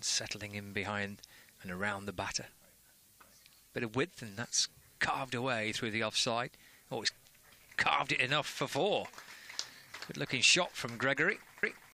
and settling in behind and around the batter. Bit of width, and that's carved away through the offside. Oh, it's carved it enough for 4. Good looking shot from Gregory.